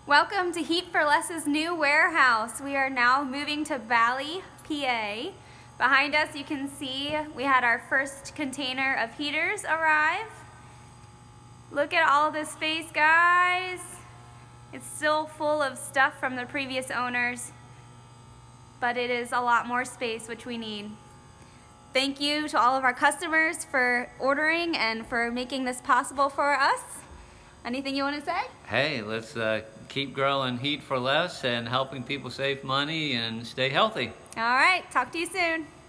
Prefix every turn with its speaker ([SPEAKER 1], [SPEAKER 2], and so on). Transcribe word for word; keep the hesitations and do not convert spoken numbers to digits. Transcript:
[SPEAKER 1] Welcome to Heat for Less's new warehouse. We are now moving to Valley, P A. Behind us you can see we had our first container of heaters arrive. Look at all this space, guys. It's still full of stuff from the previous owners, but it is a lot more space, which we need. Thank you to all of our customers for ordering and for making this possible for us. Anything you want to say?
[SPEAKER 2] Hey, let's uh, keep growing Heat for Less and helping people save money and stay healthy.
[SPEAKER 1] All right, talk to you soon.